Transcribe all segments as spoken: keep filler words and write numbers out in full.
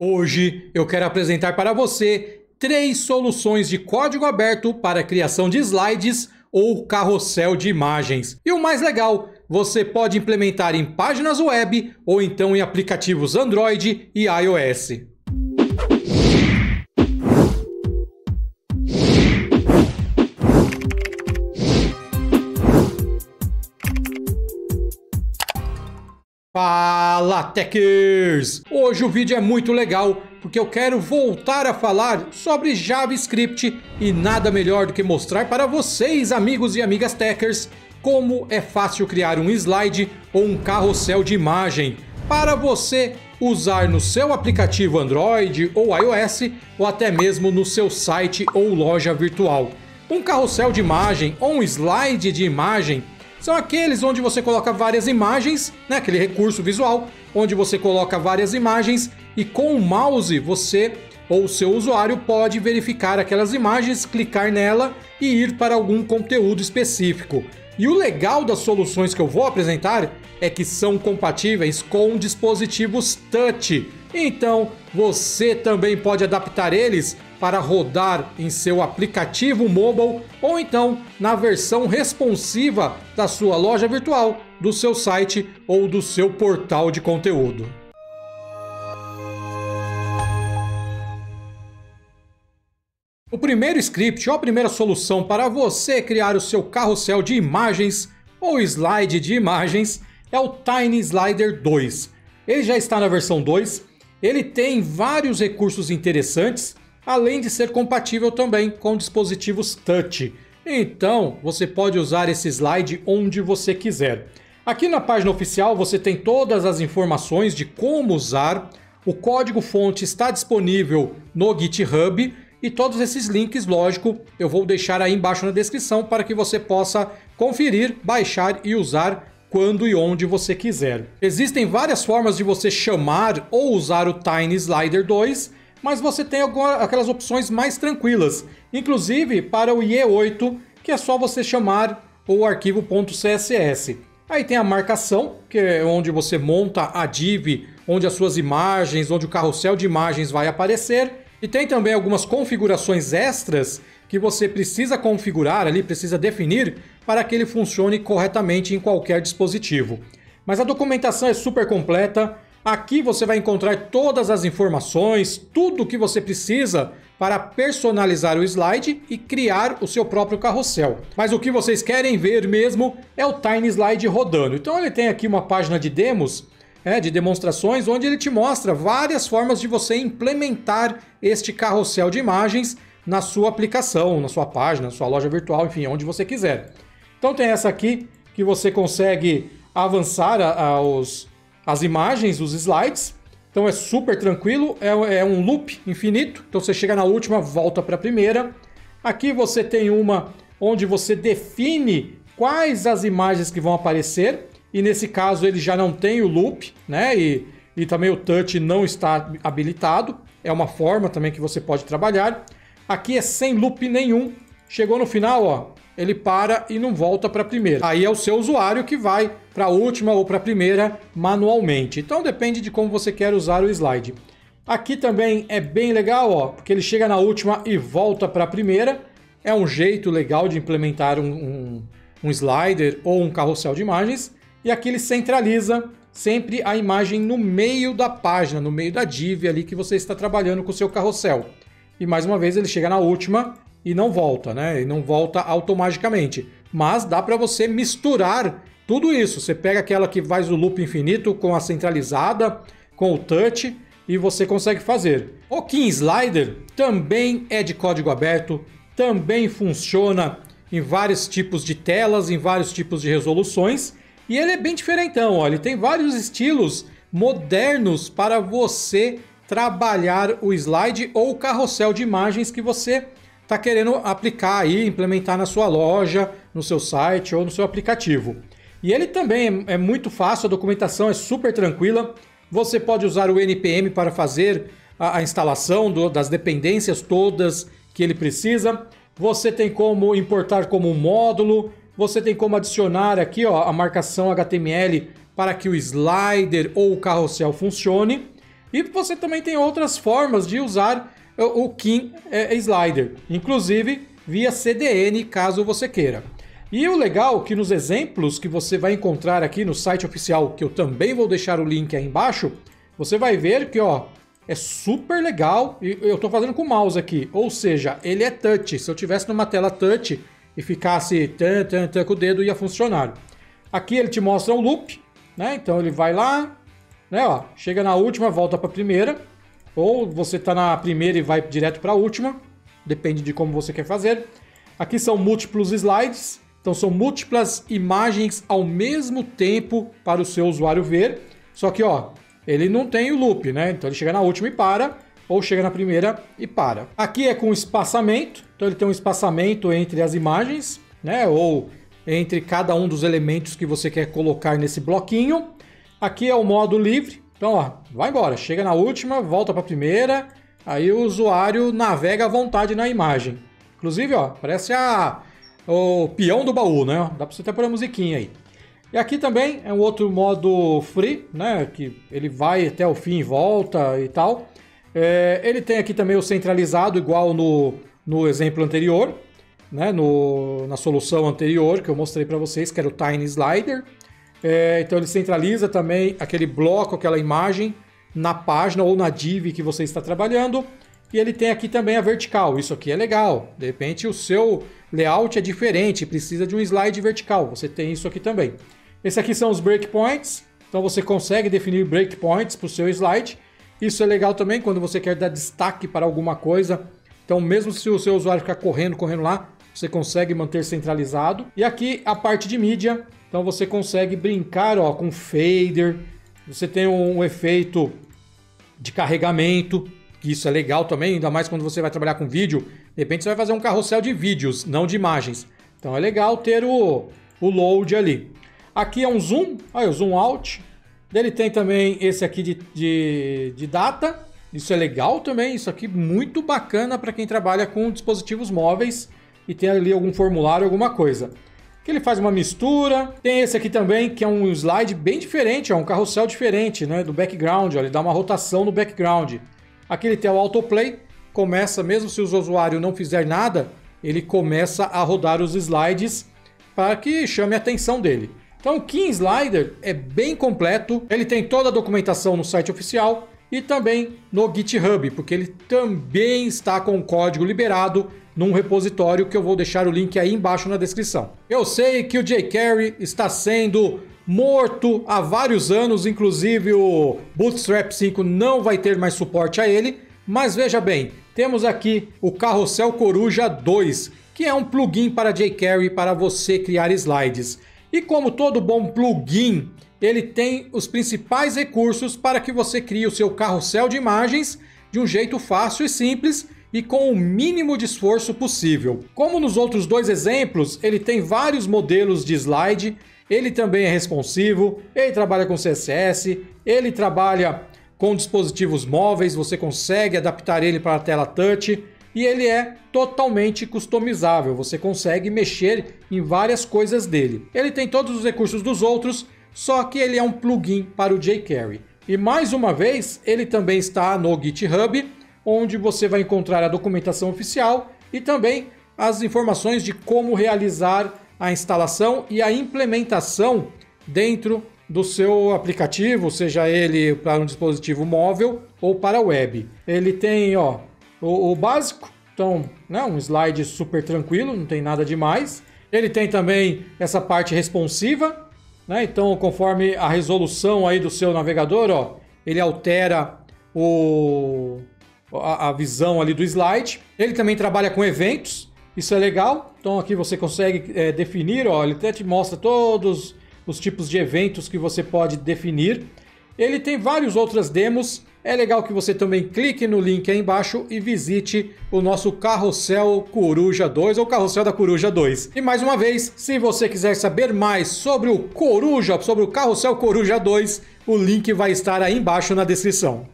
Hoje eu quero apresentar para você três soluções de código aberto para a criação de slides ou carrossel de imagens. E o mais legal, você pode implementar em páginas web ou então em aplicativos Android e iOS. Fala, Techers! Hoje o vídeo é muito legal porque eu quero voltar a falar sobre JavaScript e nada melhor do que mostrar para vocês, amigos e amigas Techers, como é fácil criar um slide ou um carrossel de imagem para você usar no seu aplicativo Android ou iOS ou até mesmo no seu site ou loja virtual. Um carrossel de imagem ou um slide de imagem são aqueles onde você coloca várias imagens, né, aquele recurso visual, onde você coloca várias imagens e com o mouse você ou o seu usuário pode verificar aquelas imagens, clicar nela e ir para algum conteúdo específico. E o legal das soluções que eu vou apresentar é que são compatíveis com dispositivos touch. Então você também pode adaptar eles para rodar em seu aplicativo mobile ou então na versão responsiva da sua loja virtual, do seu site ou do seu portal de conteúdo. O primeiro script ou a primeira solução para você criar o seu carrossel de imagens ou slide de imagens é o Tiny Slider dois. Ele já está na versão dois, ele tem vários recursos interessantes, além de ser compatível também com dispositivos touch. Então, você pode usar esse slide onde você quiser. Aqui na página oficial você tem todas as informações de como usar, o código-fonte está disponível no GitHub e todos esses links, lógico, eu vou deixar aí embaixo na descrição para que você possa conferir, baixar e usar quando e onde você quiser. Existem várias formas de você chamar ou usar o Tiny Slider dois, mas você tem alguma, aquelas opções mais tranquilas, inclusive para o I E oito, que é só você chamar o arquivo .css. Aí tem a marcação, que é onde você monta a div, onde as suas imagens, onde o carrossel de imagens vai aparecer, e tem também algumas configurações extras que você precisa configurar ali, precisa definir para que ele funcione corretamente em qualquer dispositivo. Mas a documentação é super completa. Aqui você vai encontrar todas as informações, tudo o que você precisa para personalizar o slide e criar o seu próprio carrossel. Mas o que vocês querem ver mesmo é o Tiny Slide rodando. Então ele tem aqui uma página de demos, é, de demonstrações, onde ele te mostra várias formas de você implementar este carrossel de imagens na sua aplicação, na sua página, na sua loja virtual, enfim, onde você quiser. Então tem essa aqui que você consegue avançar aos... as imagens, os slides, então é super tranquilo, é, é um loop infinito, então você chega na última, volta para a primeira. Aqui você tem uma onde você define quais as imagens que vão aparecer, e nesse caso ele já não tem o loop, né? E, e também o touch não está habilitado, é uma forma também que você pode trabalhar. Aqui é sem loop nenhum, chegou no final, ó, ele para e não volta para a primeira. Aí é o seu usuário que vai para a última ou para a primeira manualmente. Então depende de como você quer usar o slide. Aqui também é bem legal, ó, porque ele chega na última e volta para a primeira. É um jeito legal de implementar um, um, um slider ou um carrossel de imagens. E aqui ele centraliza sempre a imagem no meio da página, no meio da div ali que você está trabalhando com o seu carrossel. E mais uma vez ele chega na última e não volta, né? E não volta automaticamente. Mas dá para você misturar tudo isso. Você pega aquela que faz o loop infinito com a centralizada, com o touch, e você consegue fazer. O King Slider também é de código aberto, também funciona em vários tipos de telas, em vários tipos de resoluções, e ele é bem diferentão, ó. Ele tem vários estilos modernos para você trabalhar o slide ou o carrossel de imagens que você está querendo aplicar aí, implementar na sua loja, no seu site ou no seu aplicativo. E ele também é muito fácil, a documentação é super tranquila. Você pode usar o N P M para fazer a, a instalação do, das dependências todas que ele precisa. Você tem como importar como um módulo. Você tem como adicionar aqui, ó, a marcação H T M L para que o slider ou o carrossel funcione. E você também tem outras formas de usar o King Slider, inclusive via C D N, caso você queira. E o legal é que nos exemplos que você vai encontrar aqui no site oficial, que eu também vou deixar o link aí embaixo, você vai ver que, ó, é super legal. E eu estou fazendo com o mouse aqui, ou seja, ele é touch. Se eu tivesse numa tela touch e ficasse tan, tan, tan com o dedo, ia funcionar. Aqui ele te mostra um loop, né? Então ele vai lá, né? Ó, chega na última, volta para a primeira, ou você está na primeira e vai direto para a última, depende de como você quer fazer. Aqui são múltiplos slides, então são múltiplas imagens ao mesmo tempo para o seu usuário ver. Só que, ó, ele não tem o loop, né? Então ele chega na última e para, ou chega na primeira e para. Aqui é com espaçamento, então ele tem um espaçamento entre as imagens, né? Ou entre cada um dos elementos que você quer colocar nesse bloquinho. Aqui é o modo livre, então, ó, vai embora, chega na última, volta para a primeira, aí o usuário navega à vontade na imagem. Inclusive, ó, parece a, o peão do baú, né? Dá para você até pôr a musiquinha aí. E aqui também é um outro modo free, né? Que ele vai até o fim e volta e tal. É, ele tem aqui também o centralizado, igual no, no exemplo anterior, né? No, na solução anterior que eu mostrei para vocês, que era o Tiny Slider. É, então ele centraliza também aquele bloco, aquela imagem na página ou na div que você está trabalhando. E ele tem aqui também a vertical. Isso aqui é legal. De repente o seu layout é diferente, precisa de um slide vertical. Você tem isso aqui também. Esse aqui são os breakpoints. Então você consegue definir breakpoints para o seu slide. Isso é legal também quando você quer dar destaque para alguma coisa. Então mesmo se o seu usuário ficar correndo, correndo lá, você consegue manter centralizado. E aqui a parte de mídia. Então você consegue brincar, ó, com fader. Você tem um, um efeito de carregamento, que isso é legal também, ainda mais quando você vai trabalhar com vídeo. De repente você vai fazer um carrossel de vídeos, não de imagens. Então é legal ter o, o load ali. Aqui é um zoom, olha o zoom out. Ele tem também esse aqui de, de, de data. Isso é legal também, isso aqui muito bacana para quem trabalha com dispositivos móveis e tem ali algum formulário, alguma coisa. Que ele faz uma mistura. Tem esse aqui também, que é um slide bem diferente, é um carrossel diferente, né, do background. Ó, ele dá uma rotação no background. Aqui ele tem o autoplay, começa, mesmo se o usuário não fizer nada, ele começa a rodar os slides para que chame a atenção dele. Então o King Slider é bem completo, ele tem toda a documentação no site oficial e também no GitHub, porque ele também está com o código liberado num repositório que eu vou deixar o link aí embaixo na descrição. Eu sei que o jQuery está sendo morto há vários anos, inclusive o Bootstrap cinco não vai ter mais suporte a ele, mas veja bem, temos aqui o Carrossel Coruja dois, que é um plugin para jQuery para você criar slides. E como todo bom plugin, ele tem os principais recursos para que você crie o seu carrossel de imagens de um jeito fácil e simples e com o mínimo de esforço possível. Como nos outros dois exemplos, ele tem vários modelos de slide, ele também é responsivo, ele trabalha com C S S, ele trabalha com dispositivos móveis, você consegue adaptar ele para a tela touch e ele é totalmente customizável, você consegue mexer em várias coisas dele. Ele tem todos os recursos dos outros, só que ele é um plugin para o jQuery. E mais uma vez, ele também está no GitHub, onde você vai encontrar a documentação oficial e também as informações de como realizar a instalação e a implementação dentro do seu aplicativo, seja ele para um dispositivo móvel ou para web. Ele tem, ó, o, o básico, então, né, um slide super tranquilo, não tem nada demais. Ele tem também essa parte responsiva, né, então conforme a resolução aí do seu navegador, ó, ele altera o... a visão ali do slide. Ele também trabalha com eventos, isso é legal. Então aqui você consegue é, definir, ó, ele até te mostra todos os tipos de eventos que você pode definir. Ele tem várias outras demos, é legal que você também clique no link aí embaixo e visite o nosso Carrossel Coruja dois ou Carrossel da Coruja dois. E mais uma vez, se você quiser saber mais sobre o Coruja, sobre o Carrossel Coruja dois, o link vai estar aí embaixo na descrição.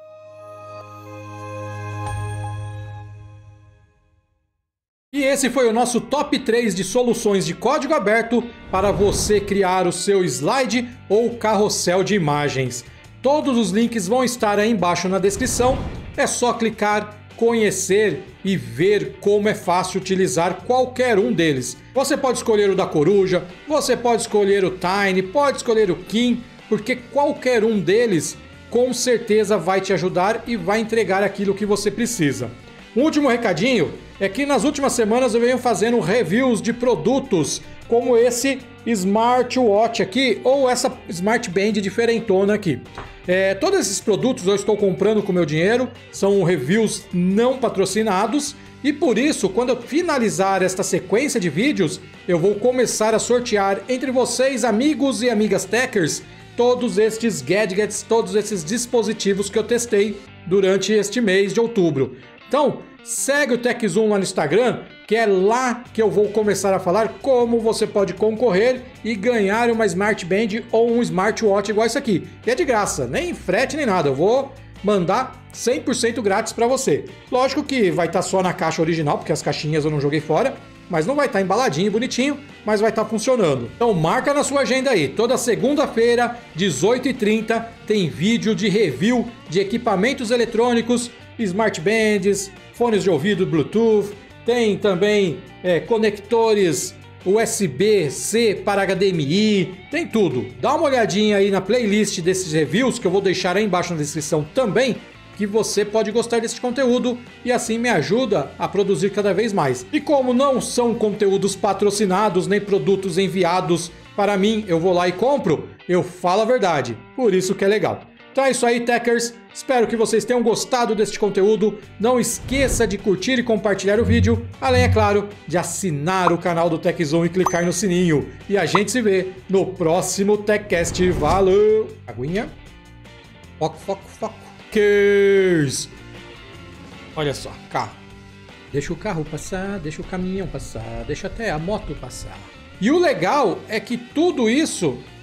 E esse foi o nosso top três de soluções de código aberto para você criar o seu slide ou carrossel de imagens. Todos os links vão estar aí embaixo na descrição. É só clicar, conhecer e ver como é fácil utilizar qualquer um deles. Você pode escolher o da coruja, você pode escolher o Tiny, pode escolher o Kim, porque qualquer um deles com certeza vai te ajudar e vai entregar aquilo que você precisa. Um último recadinho é que nas últimas semanas eu venho fazendo reviews de produtos como esse smartwatch aqui ou essa Smart Band diferentona aqui. É, todos esses produtos eu estou comprando com meu dinheiro, são reviews não patrocinados e por isso, quando eu finalizar esta sequência de vídeos, eu vou começar a sortear entre vocês, amigos e amigas techers, todos estes gadgets, todos esses dispositivos que eu testei durante este mês de outubro. Então, segue o TechZoom lá no Instagram, que é lá que eu vou começar a falar como você pode concorrer e ganhar uma Smart Band ou um smartwatch igual esse aqui. E é de graça, nem frete nem nada, eu vou mandar cem por cento grátis para você. Lógico que vai estar só na caixa original, porque as caixinhas eu não joguei fora, mas não vai estar embaladinho, bonitinho, mas vai estar funcionando. Então marca na sua agenda aí, toda segunda-feira, dezoito e trinta, tem vídeo de review de equipamentos eletrônicos, Smart Bands, fones de ouvido Bluetooth, tem também é, conectores U S B C para H D M I, tem tudo. Dá uma olhadinha aí na playlist desses reviews que eu vou deixar aí embaixo na descrição também, que você pode gostar desse conteúdo e assim me ajuda a produzir cada vez mais. E como não são conteúdos patrocinados nem produtos enviados para mim, eu vou lá e compro, eu falo a verdade, por isso que é legal. Então é isso aí, Techers. Espero que vocês tenham gostado deste conteúdo. Não esqueça de curtir e compartilhar o vídeo, além, é claro, de assinar o canal do TechZoom e clicar no sininho. E a gente se vê no próximo TechCast. Valeu! Aguinha. Foco, foco, foco. Techers! Olha só, carro. Deixa o carro passar, deixa o caminhão passar, deixa até a moto passar. E o legal é que tudo isso